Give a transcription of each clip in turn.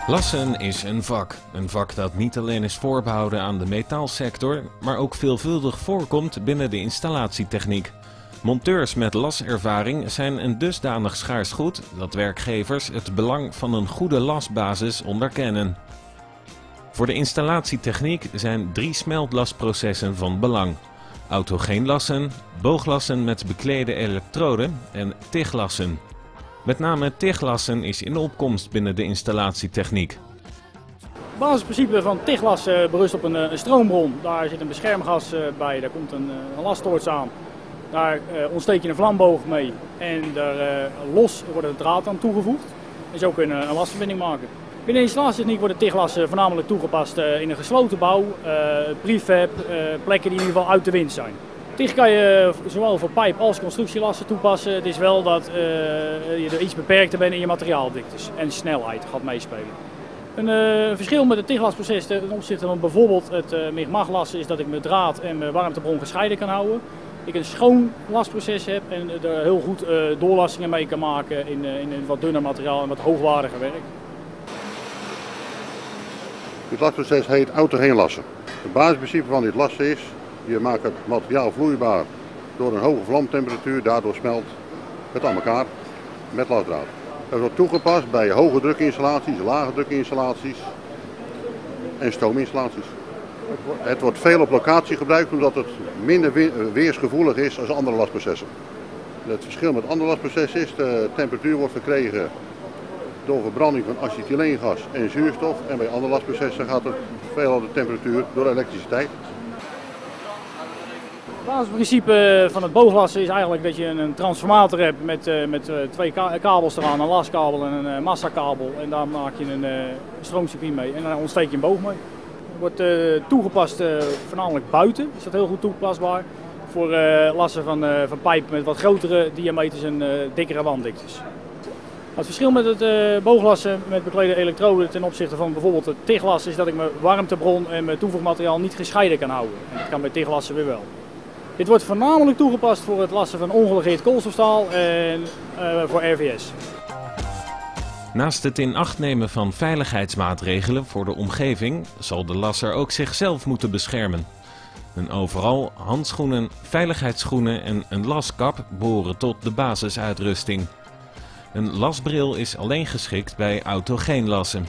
Lassen is een vak. Een vak dat niet alleen is voorbehouden aan de metaalsector, maar ook veelvuldig voorkomt binnen de installatietechniek. Monteurs met laservaring zijn een dusdanig schaars goed dat werkgevers het belang van een goede lasbasis onderkennen. Voor de installatietechniek zijn 3 smeltlasprocessen van belang: autogeen lassen, booglassen met beklede elektroden en tiglassen. Met name tiglassen is in opkomst binnen de instalatietechniek. Het basisprincipe van tiglassen berust op een stroombron. Daar zit een beschermgas bij, daar komt een lastoorts aan. Daar ontsteek je een vlamboog mee en daar los wordt het draad aan toegevoegd. En zo kun je een lastverbinding maken. Binnen de installatietechniek worden tiglassen voornamelijk toegepast in een gesloten bouw, prefab, plekken die in ieder geval uit de wind zijn. Tig kan je zowel voor pijp als constructielassen toepassen. Het is wel dat je er iets beperkter bent in je materiaaldiktes en snelheid gaat meespelen. Een verschil met het tiglasproces ten opzichte van bijvoorbeeld het migmaglassen is dat ik mijn draad en mijn warmtebron gescheiden kan houden. Ik een schoon lasproces heb en er heel goed doorlastingen mee kan maken in wat dunner materiaal en wat hoogwaardiger werk. Dit lasproces heet autogeen lassen. Het basisprincipe van dit lassen is: je maakt het materiaal vloeibaar door een hoge vlamtemperatuur, daardoor smelt het aan elkaar met lasdraad. Het wordt toegepast bij hoge drukinstallaties, lage drukinstallaties en stoominstallaties. Het wordt veel op locatie gebruikt omdat het minder weersgevoelig is dan andere lasprocessen. Het verschil met andere lasprocessen is: de temperatuur wordt verkregen door verbranding van acetyleengas en zuurstof, en bij andere lasprocessen gaat het veelal de temperatuur door elektriciteit. Het basisprincipe van het booglassen is eigenlijk dat je een transformator hebt met 2 kabels eraan, een laskabel en een massakabel, en daar maak je een stroomcircuit mee en daar ontsteek je een boog mee. Het wordt toegepast voornamelijk buiten, is dat heel goed toepasbaar, voor lassen van pijpen met wat grotere diameters en dikkere wanddiktes. Het verschil met het booglassen met beklede elektroden ten opzichte van bijvoorbeeld het tiglassen is dat ik mijn warmtebron en mijn toevoegmateriaal niet gescheiden kan houden. En dat kan bij tiglassen weer wel. Dit wordt voornamelijk toegepast voor het lassen van ongelegeerd koolstofstaal en voor RVS. Naast het in acht nemen van veiligheidsmaatregelen voor de omgeving zal de lasser ook zichzelf moeten beschermen. Een overal, handschoenen, veiligheidsschoenen en een laskap behoren tot de basisuitrusting. Een lasbril is alleen geschikt bij autogeen lassen.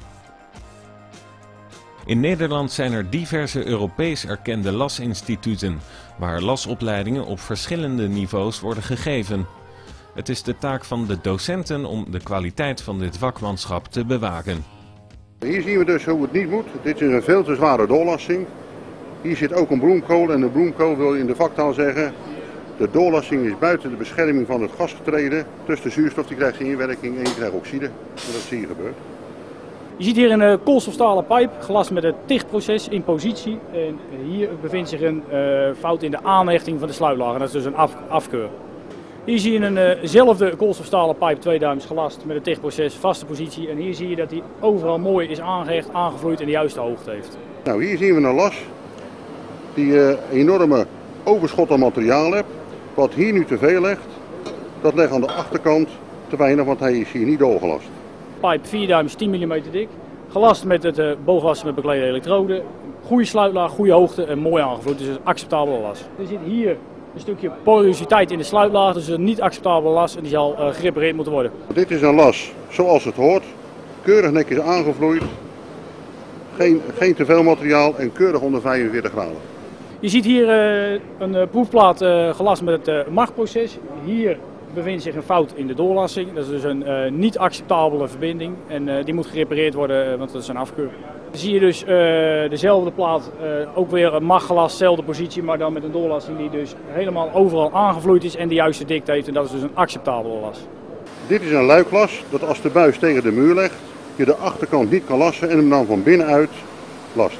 In Nederland zijn er diverse Europees erkende lasinstituten, waar lasopleidingen op verschillende niveaus worden gegeven. Het is de taak van de docenten om de kwaliteit van dit vakmanschap te bewaken. Hier zien we dus hoe het niet moet. Dit is een veel te zware doorlassing. Hier zit ook een bloemkool, en de bloemkool wil in de vaktaal zeggen: de doorlassing is buiten de bescherming van het gas getreden. Dus de zuurstof die krijgt inwerking en je krijgt oxide. En dat zie je gebeuren. Je ziet hier een koolstofstalen pijp, gelast met het tichtproces in positie. En hier bevindt zich een fout in de aanhechting van de sluitlaag. Dat is dus een afkeur. Hier zie je eenzelfde koolstofstalen pijp, 2 duims gelast met het tichtproces, vaste positie. En hier zie je dat die overal mooi is aangehecht, aangevloeid en de juiste hoogte heeft. Nou, hier zien we een las die enorme overschot aan materiaal heeft. Wat hier nu te veel legt, dat legt aan de achterkant te weinig, want hij is hier niet doorgelast. Pijp 4 duims, 10 mm dik, gelast met het booglassen met beklede elektroden. Goede sluitlaag, goede hoogte en mooi aangevloeid, dus een acceptabele las. Er zit hier een stukje porositeit in de sluitlaag, dus een niet acceptabele las en die zal gerepareerd moeten worden. Dit is een las zoals het hoort, keurig netjes aangevloeid, geen te veel materiaal en keurig onder 45 graden. Je ziet hier een proefplaat gelast met het MAG-proces. Hier bevindt zich een fout in de doorlassing. Dat is dus een niet acceptabele verbinding en die moet gerepareerd worden, want dat is een afkeur. Dan zie je dus dezelfde plaat, ook weer een MAG-gelast, dezelfde positie, maar dan met een doorlassing die dus helemaal overal aangevloeid is en de juiste dikte heeft, en dat is dus een acceptabele las. Dit is een luiklas dat als de buis tegen de muur legt, je de achterkant niet kan lassen en hem dan van binnenuit last.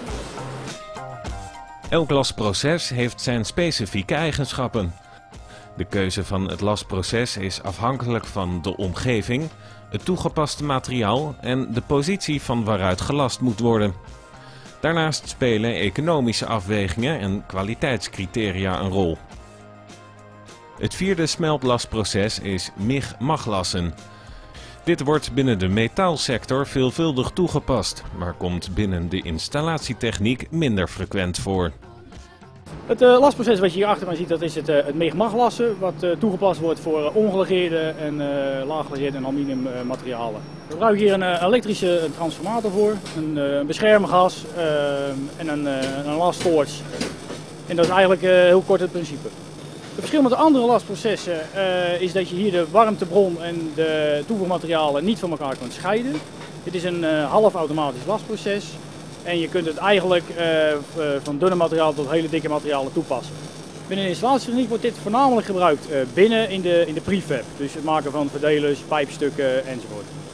Elk lasproces heeft zijn specifieke eigenschappen. De keuze van het lasproces is afhankelijk van de omgeving, het toegepaste materiaal en de positie van waaruit gelast moet worden. Daarnaast spelen economische afwegingen en kwaliteitscriteria een rol. Het 4e smeltlasproces is MIG-maglassen. Dit wordt binnen de metaalsector veelvuldig toegepast, maar komt binnen de installatietechniek minder frequent voor. Het lasproces wat je hier achter mij ziet, dat is het megmag-lassen, wat toegepast wordt voor ongelegeerde en laaggelegeerde en aluminium materialen. We gebruiken hier een elektrische transformator voor, een beschermgas en een lastoorts. En dat is eigenlijk heel kort het principe. Het verschil met de andere lasprocessen is dat je hier de warmtebron en de toevoegmaterialen niet van elkaar kunt scheiden. Dit is een half automatisch lasproces. En je kunt het eigenlijk van dunne materiaal tot hele dikke materialen toepassen. Binnen de installatietechniek wordt dit voornamelijk gebruikt binnen in de prefab. Dus het maken van verdelers, pijpstukken enzovoort.